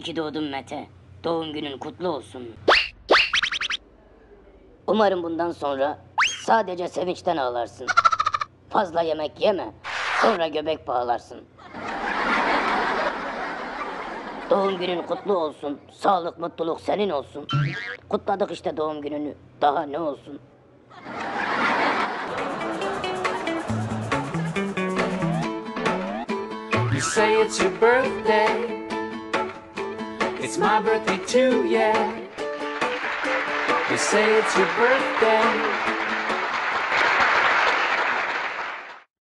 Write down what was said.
ki doğdun Mete. Doğum günün kutlu olsun. Umarım bundan sonra sadece sevinçten ağlarsın. Fazla yemek yeme, sonra göbek bağlarsın. Doğum günün kutlu olsun, sağlık, mutluluk senin olsun. Kutladık işte doğum gününü, daha ne olsun. You say it's your birthday. It's my birthday too, yeah. You say it's your birthday.